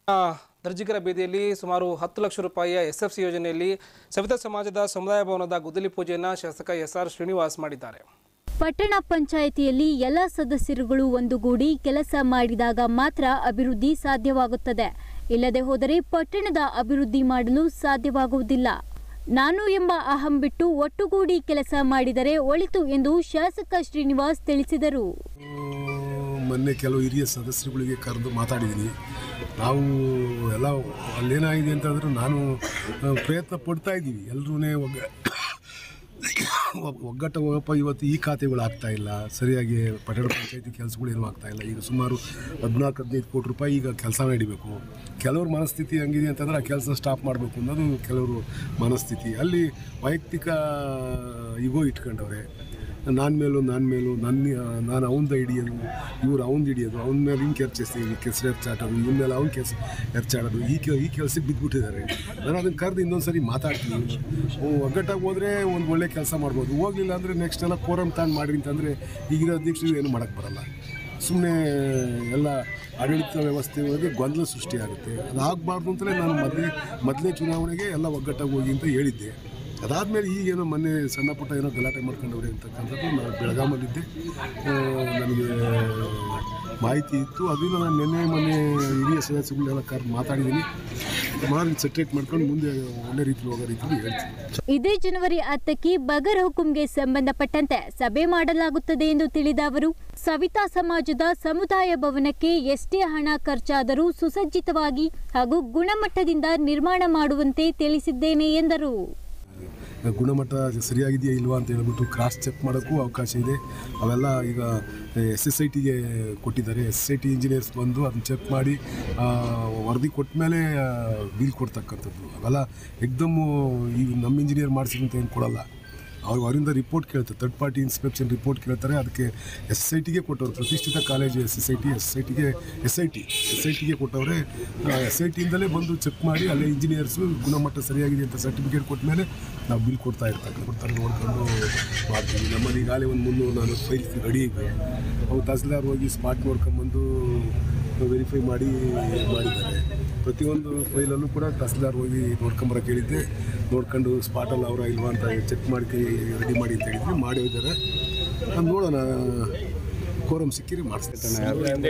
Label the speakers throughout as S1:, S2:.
S1: ದರ್ಜಿಗರ ಬೀದಿಯಲ್ಲಿ ಸುಮಾರು 10 ಲಕ್ಷ ರೂಪಾಯಿಯ ಎಸ್ಎಫ್ಸಿ ಯೋಜನೆಯಲ್ಲಿ ಸವಿತಾ ಸಮಾಜದ ಸಮುದಾಯ ಭವನದ ಗುದ್ದಲಿ ಪೂಜೆಯನ್ನು ಶಾಸಕ ಎಸ್ಆರ್ ಶ್ರೀನಿವಾಸ್ ಮಾಡಿದ್ದಾರೆ.
S2: ಪಟ್ಟಣ ಪಂಚಾಯಿತಿಯಲ್ಲಿ ಎಲ್ಲ ಸದಸ್ಯರುಗಳು ಒಂದುಗೂಡಿ ಕೆಲಸ ಮಾಡಿದಾಗ ಮಾತ್ರ ಅಭಿವೃದ್ಧಿ ಸಾಧ್ಯವಾಗುತ್ತದೆ. ಇಲ್ಲದೆ ಹೋದರೆ ಪಟ್ಟಣದ ಅಭಿವೃದ್ಧಿ ಮಾಡಲು ಸಾಧ್ಯವಾಗುವುದಿಲ್ಲ. ನಾನು ಎಂಬ ಅಹಂ ಬಿಟ್ಟು ಒಟ್ಟುಗೂಡಿ ಕೆಲಸ ಮಾಡಿದರೆ ಒಳಿತು ಎಂದು ಶಾಸಕ ಶ್ರೀನಿವಾಸ್ ತಿಳಿಸಿದರು.
S3: ಮೊನ್ನೆ ಕೆಲವು ಹಿರಿಯ ಸದಸ್ಯರುಗಳಿಗೆ ಕರೆದು ಮಾತಾಡಿದ್ದೀನಿ. ನಾವು ಎಲ್ಲ ಅಲ್ಲೇನಾಗಿದೆ ಅಂತಂದ್ರೆ ನಾನು ಪ್ರಯತ್ನ ಪಡ್ತಾ ಇದ್ದೀವಿ. ಎಲ್ಲರೂ ಒಗ್ಗಟ್ಟು ಹೋಗಪ್ಪ. ಇವತ್ತು ಈ ಖಾತೆಗಳು ಆಗ್ತಾಯಿಲ್ಲ ಸರಿಯಾಗಿ, ಪಟ್ಟಣ ಪಂಚಾಯತಿ ಕೆಲಸಗಳು ಏನೂ ಆಗ್ತಾಯಿಲ್ಲ. ಈಗ ಸುಮಾರು 14-15 ಕೋಟಿ ರೂಪಾಯಿ ಈಗ ಕೆಲಸ ನಡಿಬೇಕು. ಕೆಲವ್ರ ಮನಸ್ಥಿತಿ ಹೆಂಗಿದೆ ಅಂತಂದ್ರೆ ಆ ಕೆಲಸ ಸ್ಟಾಪ್ ಮಾಡಬೇಕು ಅನ್ನೋದು ಕೆಲವರು ಮನಸ್ಥಿತಿ. ಅಲ್ಲಿ ವೈಯಕ್ತಿಕ ಈಗೋ ಇಟ್ಕೊಂಡವ್ರೆ. ನಾನು ಅವನದು ಹಿಡಿಯೋದು, ಇವ್ರು ಅವನದು ಹಿಡಿಯೋದು, ಅವನ ಮೇಲೆ ಹಿಂಗೆ ಕೆರ್ಚಿಸ್ತೀವಿ, ಕೆಸರು ಎರ್ಚಾಡೋದು, ಇವನ ಮೇಲೆ ಅವ್ನ ಕೆಸ ಎರ್ಚಾಡೋದು, ಈ ಕೆಲಸಕ್ಕೆ ಬಿದ್ದುಬಿಟ್ಟಿದ್ದಾರೆ. ನಾನು ಅದನ್ನು ಕರೆದು ಇನ್ನೊಂದು ಸರಿ ಮಾತಾಡ್ತೀನಿ. ಒಗ್ಗಟ್ಟಾಗಿ ಹೋದರೆ ಒಂದು ಒಳ್ಳೆ ಕೆಲಸ ಮಾಡ್ಬೋದು. ಹೋಗಲಿಲ್ಲ ಅಂದರೆ ನೆಕ್ಸ್ಟ್ ಎಲ್ಲ ಕೋರಮ್ ತಾನು ಮಾಡಿರಿ ಅಂತಂದರೆ ಈಗಿರೋ ಅಧ್ಯಕ್ಷರು ಏನು ಮಾಡೋಕ್ಕೆ ಬರೋಲ್ಲ. ಸುಮ್ಮನೆ ಎಲ್ಲ ಆಡಳಿತ ವ್ಯವಸ್ಥೆ ಒಳಗೆ ಗೊಂದಲ ಸೃಷ್ಟಿಯಾಗುತ್ತೆ. ಅದಾಗಬಾರ್ದು ಅಂತಲೇ ನಾನು ಮೊದಲನೇ ಚುನಾವಣೆಗೆ ಎಲ್ಲ ಒಗ್ಗಟ್ಟಾಗಿ ಹೋಗಿ ಅಂತ ಹೇಳಿದ್ದೆ. ಅದಾದಮೇಲೆ ಈಗೇನೋ ಮೊನ್ನೆ ಸಣ್ಣ ಪುಟ್ಟ ಏನೋ ಗಲಾಟೆ ಮಾಡ್ಕೊಂಡವ್ರೆ ಅಂತಕ್ಕಂಥದ್ದು ನಾನು ಬೆಳಗಾಮಲ್ಲಿದ್ದೆ, ನನಗೆ ಮಾಹಿತಿ ಇತ್ತು. ಅದನ್ನು ನಾನು ಮೊನ್ನೆ ಹಿರಿಯ ಸದಸ್ಯಗಳನ್ನೆಲ್ಲ ಕರೆದು ಮಾತಾಡಿದ್ದೀನಿ. ಸೆಟ್ರೇಟ್ ಮಾಡ್ಕೊಂಡು ಮುಂದೆ ಒಳ್ಳೆ ರೀತಿಯಲ್ಲಿ ಹೋಗೋ ರೀತಿಯಲ್ಲಿ ಹೇಳ್ತೀನಿ.
S2: ಇದೇ ಜನವರಿ 10ಕ್ಕೆ ಬಗರ್ ಹುಕುಂಗೆ ಸಂಬಂಧಪಟ್ಟಂತೆ ಸಭೆ ಮಾಡಲಾಗುತ್ತದೆ ಎಂದು ತಿಳಿದ ಅವರು, ಸವಿತಾ ಸಮಾಜದ ಸಮುದಾಯ ಭವನಕ್ಕೆ ಎಷ್ಟೇ ಹಣ ಖರ್ಚಾದರೂ ಸುಸಜ್ಜಿತವಾಗಿ ಹಾಗೂ ಗುಣಮಟ್ಟದಿಂದ ನಿರ್ಮಾಣ ಮಾಡುವಂತೆ ತಿಳಿಸಿದ್ದೇನೆ ಎಂದರು.
S3: ಗುಣಮಟ್ಟ ಸರಿಯಾಗಿದೆಯಾ ಇಲ್ವಾ ಅಂತ ಹೇಳ್ಬಿಟ್ಟು ಕ್ರಾಸ್ ಚೆಕ್ ಮಾಡೋಕ್ಕೂ ಅವಕಾಶ ಇದೆ. ಅವೆಲ್ಲ ಈಗ SSITಗೆ ಕೊಟ್ಟಿದ್ದಾರೆ. SSIT ಇಂಜಿನಿಯರ್ಸ್ ಬಂದು ಅದನ್ನ ಚೆಕ್ ಮಾಡಿ ವರದಿ ಕೊಟ್ಟ ಮೇಲೆ ಬಿಲ್ ಕೊಡ್ತಕ್ಕಂಥದ್ದು. ಅವೆಲ್ಲ ಎಕ್ದಮ್ಮು ಈಗ ನಮ್ಮ ಇಂಜಿನಿಯರ್ ಮಾಡಿಸಿದಂತ ಏನು ಕೊಡಲ್ಲ. ಅವರಿಂದ ರಿಪೋರ್ಟ್ ಕೇಳ್ತಾರೆ, ಥರ್ಡ್ ಪಾರ್ಟಿ ಇನ್ಸ್ಪೆಕ್ಷನ್ ರಿಪೋರ್ಟ್ ಕೇಳ್ತಾರೆ. ಅದಕ್ಕೆ SSITಗೆ ಕೊಟ್ಟವ್ರು, ಪ್ರತಿಷ್ಠಿತ ಕಾಲೇಜು SSITಗೆ ಕೊಟ್ಟವ್ರೆ. SSITಯಿಂದಲೇ ಬಂದು ಚೆಕ್ ಮಾಡಿ ಅಲ್ಲೇ ಇಂಜಿನಿಯರ್ಸು ಗುಣಮಟ್ಟ ಸರಿಯಾಗಿದೆ ಅಂತ ಸರ್ಟಿಫಿಕೇಟ್ ಕೊಟ್ಟ ಮೇಲೆ ನಾವು ಬಿಲ್ ಕೊಡ್ತಾರೆ ನೋಡ್ಕೊಂಡು ಮಾಡ್ತೀವಿ. ನಮ್ಮಲ್ಲಿ ಈಗಾಗಲೇ ಒಂದು 300-400 ಫೈಲ್ಸ್ ರೆಡಿ ಇದೆ. ಅವು ತಹಸೀಲ್ದಾರ್ ಹೋಗಿ ಸ್ಪಾಟ್ ನೋಡ್ಕೊಂಬಂದು ವೆರಿಫೈ ಮಾಡಿದ್ದಾರೆ. ಪ್ರತಿಯೊಂದು ಫೈಲಲ್ಲೂ ಕೂಡ ತಹಸೀಲ್ದಾರ್ ಹೋಗಿ ನೋಡ್ಕೊಂಬರಕ್ಕೆ ಹೇಳಿದ್ದೆ. ನೋಡ್ಕೊಂಡು ಸ್ಪಾಟಲ್ಲಿ ಅವರ ಇಲ್ವಾ ಅಂತ ಚೆಕ್ ಮಾಡಿ ರೆಡಿ ಮಾಡಿ ಅಂತ ಹೇಳಿದ್ವಿ, ಮಾಡಿ ಹೋಗಿದ್ದಾರೆ. ನೋಡೋಣ, ಕೋರಮ್ ಸಿಕ್ಕಿರಿ ಮಾಡಿಸ್ತಾರೆ.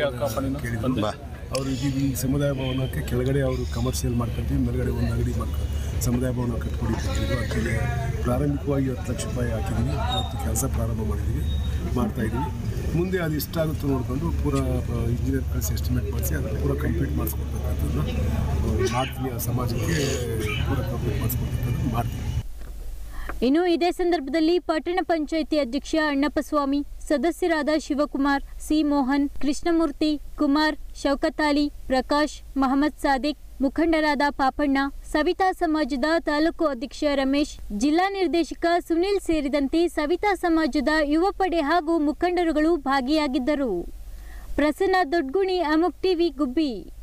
S3: ಅವರು ಈ ಸಮುದಾಯ ಭವನಕ್ಕೆ ಕೆಳಗಡೆ ಅವರು ಕಮರ್ಷಿಯಲ್ ಮಾಡ್ಕೊಳ್ತೀವಿ, ಮೇಲ್ಗಡೆ ಒಂದು ಅಂಗಡಿ ಸಮುದಾಯ ಭವನ ಕಟ್ಕೊಡಿ ಕೊಟ್ಟಿದ್ರು. ಅದಕ್ಕೆ ಪ್ರಾರಂಭಿಕವಾಗಿ 10 ಲಕ್ಷ ರೂಪಾಯಿ ಹಾಕಿದ್ದೀವಿ. ಮತ್ತು ಕೆಲಸ ಪ್ರಾರಂಭ ಮಾಡ್ತಾಯಿದ್ದೀವಿ. ಮುಂದೆ ಅದು ಇಷ್ಟಾಗುತ್ತೋ ನೋಡಿಕೊಂಡು ಪೂರಾ ಇಂಜಿನಿಯರ್ ಕಳಿಸಿ ಎಸ್ಟಿಮೇಟ್ ಮಾಡಿಸಿ ಅದನ್ನು ಪೂರ ಕಂಪ್ಲೀಟ್ ಮಾಡಿಸ್ಕೊಡ್ತಕ್ಕಂಥದ್ದು ಮಾಡ್ತೀವಿ. ಆ ಸಮಾಜಕ್ಕೆ ಪೂರ ಕಂಪ್ಲೀಟ್ ಮಾಡಿಸ್ಕೊಡ್ತಕ್ಕಂಥದ್ದು ಮಾಡ್ತೀವಿ.
S2: ಇನ್ನು ಇದೇ ಸಂದರ್ಭದಲ್ಲಿ ಪಟ್ಟಣ ಪಂಚಾಯಿತಿ ಅಧ್ಯಕ್ಷ ಅಣ್ಣಪ್ಪಸ್ವಾಮಿ, ಸದಸ್ಯರಾದ ಶಿವಕುಮಾರ್, ಸಿ ಮೋಹನ್, ಕೃಷ್ಣಮೂರ್ತಿ, ಕುಮಾರ್, ಶೌಕತ್ ಅಲಿ, ಪ್ರಕಾಶ್, ಮಹಮ್ಮದ್ ಸಾದಿಕ್, ಮುಖಂಡರಾದ ಪಾಪಣ್ಣ, ಸವಿತಾ ಸಮಾಜದ ತಾಲೂಕು ಅಧ್ಯಕ್ಷ ರಮೇಶ್, ಜಿಲ್ಲಾ ನಿರ್ದೇಶಕ ಸುನಿಲ್ ಸೇರಿದಂತೆ ಸವಿತಾ ಸಮಾಜದ ಯುವ ಪಡೆ ಹಾಗೂ ಮುಖಂಡರುಗಳು ಭಾಗಿಯಾಗಿದ್ದರು. ಪ್ರಸನ್ನ ದೊಡ್ಗುಣಿ, ಅಮುಕ್ ಟಿವಿ, ಗುಬ್ಬಿ.